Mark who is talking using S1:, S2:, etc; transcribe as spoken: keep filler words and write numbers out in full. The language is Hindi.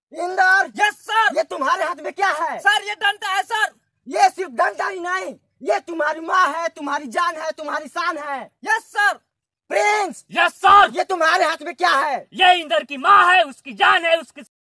S1: इंदर।
S2: Yes sir.
S1: ये तुम्हारे हाथ में क्या है?
S2: सर ये डंडा है सर।
S1: ये सिर्फ डंडा ही नहीं, ये तुम्हारी माँ है, तुम्हारी जान है, तुम्हारी शान है।
S2: Yes sir.
S1: Prince.
S2: Yes sir.
S1: ये तुम्हारे हाथ में क्या है?
S2: ये इंदर की माँ है, उसकी जान है, उसकी